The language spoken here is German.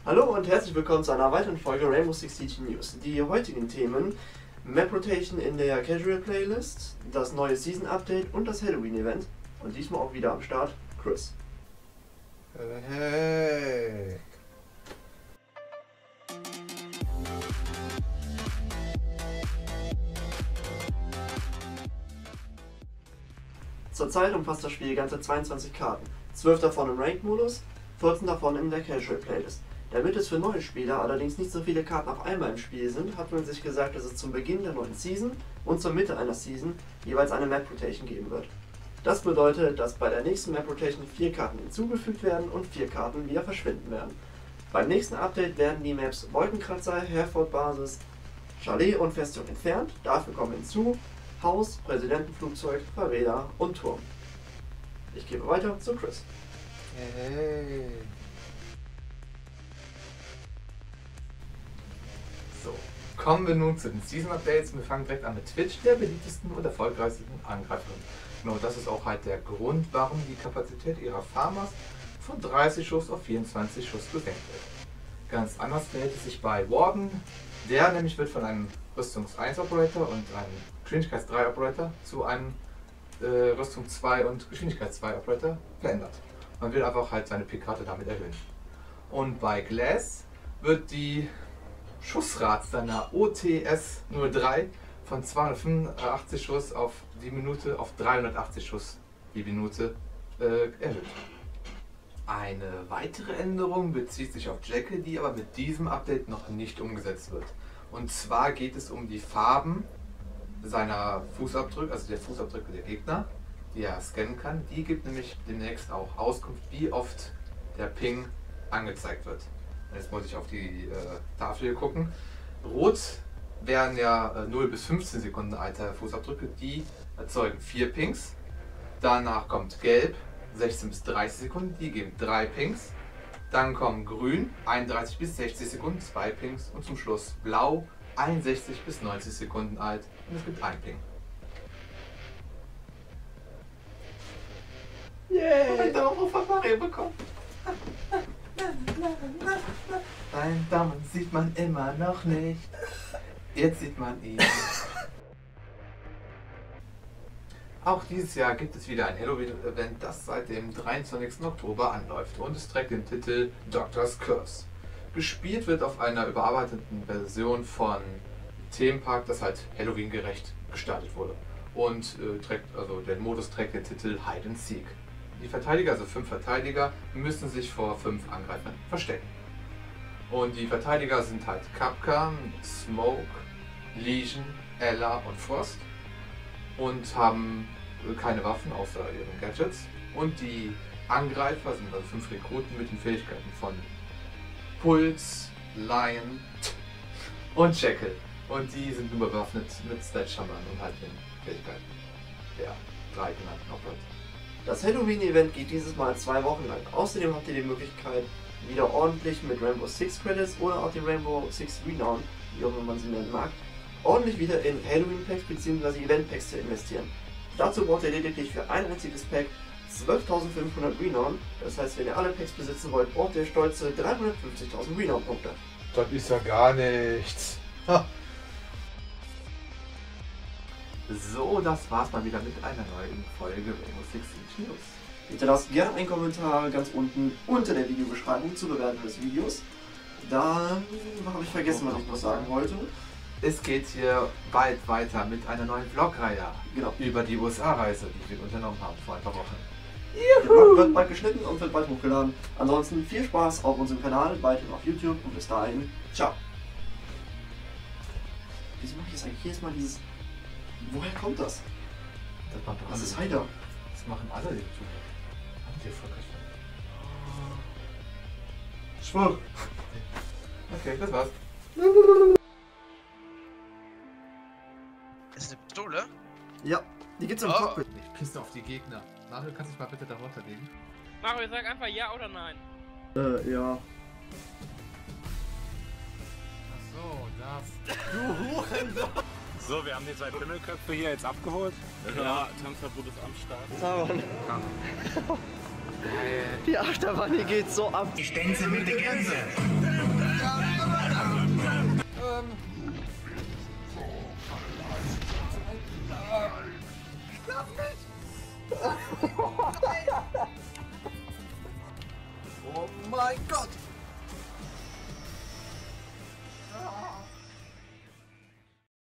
Hallo und herzlich willkommen zu einer weiteren Folge Rainbow Six Siege News. Die heutigen Themen: Map Rotation in der Casual Playlist, das neue Season Update und das Halloween Event. Und diesmal auch wieder am Start Chris. Hey. Zurzeit umfasst das Spiel ganze 22 Karten, 12 davon im Ranked-Modus, 14 davon in der Casual Playlist. Damit es für neue Spieler allerdings nicht so viele Karten auf einmal im Spiel sind, hat man sich gesagt, dass es zum Beginn der neuen Season und zur Mitte einer Season jeweils eine Map Rotation geben wird. Das bedeutet, dass bei der nächsten Map Rotation 4 Karten hinzugefügt werden und 4 Karten wieder verschwinden werden. Beim nächsten Update werden die Maps Wolkenkratzer, Herford Basis, Chalet und Festung entfernt, dafür kommen hinzu Haus, Präsidentenflugzeug, Verräter und Turm. Ich gebe weiter zu Chris. Hey. So, kommen wir nun zu den Season Updates. Wir fangen direkt an mit Twitch, der beliebtesten und erfolgreichsten Angreiferin. Genau, das ist auch halt der Grund, warum die Kapazität ihrer Farmers von 30 Schuss auf 24 Schuss gesenkt wird. Ganz anders verhält es sich bei Warden. Der nämlich wird von einem Rüstungs 1 Operator und einem Geschwindigkeits 3 Operator zu einem Rüstung 2 und Geschwindigkeit 2 Operator verändert. Man will einfach halt seine Pickrate damit erhöhen. Und bei Glass wird die Schussrate seiner OTS 03 von 285 Schuss auf die Minute auf 380 Schuss die Minute erhöht. Eine weitere Änderung bezieht sich auf Jekyll, die aber mit diesem Update noch nicht umgesetzt wird. Und zwar geht es um die Farben seiner Fußabdrücke, also der Fußabdrücke der Gegner, die er scannen kann. Die gibt nämlich demnächst auch Auskunft, wie oft der Ping angezeigt wird. Jetzt muss ich auf die Tafel hier gucken. Rot wären ja 0 bis 15 Sekunden alte Fußabdrücke, die erzeugen 4 Pings. Danach kommt Gelb, 16 bis 30 Sekunden, die geben 3 Pings. Dann kommen Grün, 31 bis 60 Sekunden, 2 Pings. Und zum Schluss Blau, 61 bis 90 Sekunden alt und es gibt 1 Ping. Yay! Mein Daumen von Mario bekommen. Dein Daumen sieht man immer noch nicht. Jetzt sieht man ihn. Auch dieses Jahr gibt es wieder ein Halloween-Event, das seit dem 23. Oktober anläuft und es trägt den Titel Doctor's Curse. Gespielt wird auf einer überarbeiteten Version von Themenpark, das halt Halloween-gerecht gestartet wurde. Und der Modus trägt den Titel Hide and Seek. Die Verteidiger, also 5 Verteidiger, müssen sich vor 5 Angreifern verstecken. Und die Verteidiger sind halt Kapkan, Smoke, Legion, Ella und Frost. Und haben keine Waffen außer ihren Gadgets. Und die Angreifer sind also 5 Rekruten mit den Fähigkeiten von Puls, Lion und Jekyll. Und die sind nur bewaffnet mit Sledgehammern und halt den Fähigkeiten der 3 genannten Operator. Das Halloween-Event geht dieses Mal 2 Wochen lang. Außerdem habt ihr die Möglichkeit, wieder ordentlich mit Rainbow Six Credits oder auch den Rainbow Six Renown, wie auch immer man sie nennen mag, ordentlich wieder in Halloween-Packs bzw. Event-Packs zu investieren. Dazu braucht ihr lediglich für ein einziges Pack 12.500 Renown. Das heißt, wenn ihr alle Packs besitzen wollt, braucht ihr stolze 350.000 Renown-Punkte. Das ist ja gar nichts. Ha. So, das war's mal wieder mit einer neuen Folge Rainbow Six Siege News. Bitte lasst gerne einen Kommentar ganz unten unter der Videobeschreibung zur Bewertung des Videos. Dann habe ich vergessen, was ich noch sagen wollte. Es geht hier bald weiter mit einer neuen Vlog-Reihe über die USA-Reise, die wir unternommen haben vor ein paar Wochen. Juhu! Wird bald geschnitten und wird bald hochgeladen. Ansonsten viel Spaß auf unserem Kanal, weiterhin auf YouTube und bis dahin, ciao! Wieso mache ich jetzt eigentlich jedes Mal dieses... Woher kommt das? Das ist Heider. Das machen alle YouTuber. Haben die erfolgreich. Schwur! Okay, das war's. Ist eine Pistole? Ja, die gibt's im Cockpit. Ich pisse auf die Gegner. Mario, kannst du dich mal bitte darunter legen? Mario, sag einfach ja oder nein. Ja. Ach so, das. Du Hurensohn! So, wir haben die 2 Pimmelköpfe hier jetzt abgeholt. Ja, Tanzverbot ist am Start. Die Achterbahn, die geht so ab. Die Stänze mit der Gänse. Lass mich! Oh mein Gott!